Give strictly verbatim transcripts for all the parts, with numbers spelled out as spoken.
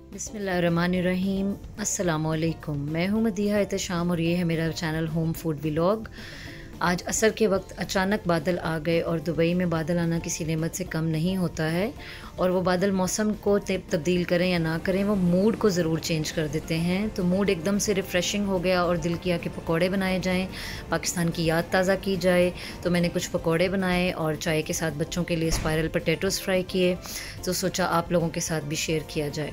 बिस्मिल्लाहिर्रहमानिर्रहीम। अस्सलामुअलैकुम। मैं हूँ मदीहा एहतशाम और ये है मेरा चैनल होम फूड व्लॉग। आज असर के वक्त अचानक बादल आ गए और दुबई में बादल आना किसी नेमत से कम नहीं होता है, और वो बादल मौसम को तब्दील करें या ना करें वो मूड को ज़रूर चेंज कर देते हैं। तो मूड एकदम से रिफ़्रेशिंग हो गया और दिल किया कि पकौड़े बनाए जाएं, पाकिस्तान की याद ताज़ा की जाए। तो मैंने कुछ पकौड़े बनाए और चाय के साथ बच्चों के लिए स्पाइरल पोटैटोज़ फ्राई किए। तो सोचा आप लोगों के साथ भी शेयर किया जाए।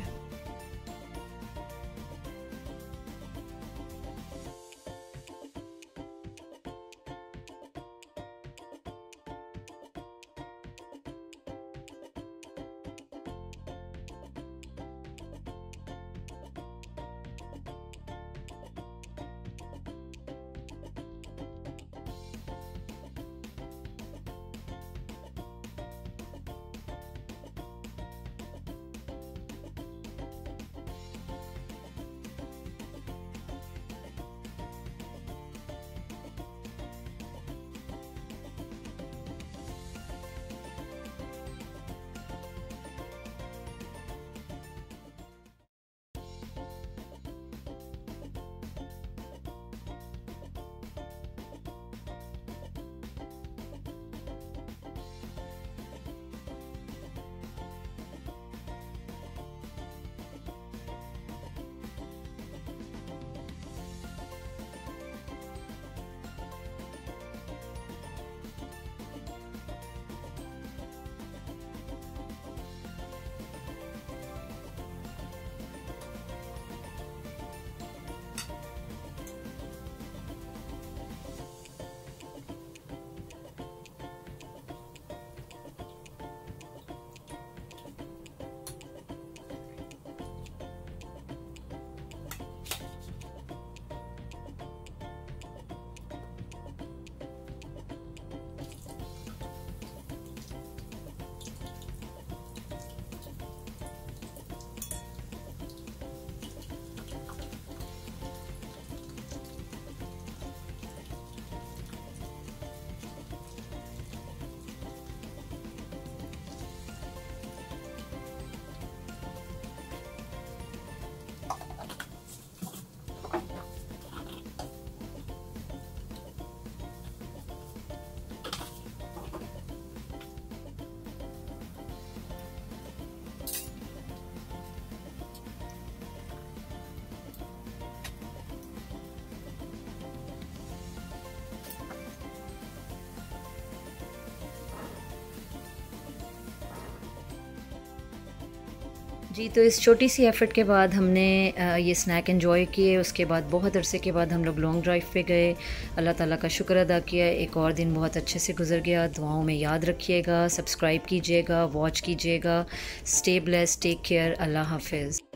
जी, तो इस छोटी सी एफ़र्ट के बाद हमने ये स्नैक एंजॉय किए। उसके बाद बहुत अरसे के बाद हम लोग लॉन्ग ड्राइव पे गए। अल्लाह ताला का शुक्र अदा किया, एक और दिन बहुत अच्छे से गुजर गया। दुआओं में याद रखिएगा, सब्सक्राइब कीजिएगा, वॉच कीजिएगा। Stay blessed, take care, Allah हाफ़िज़।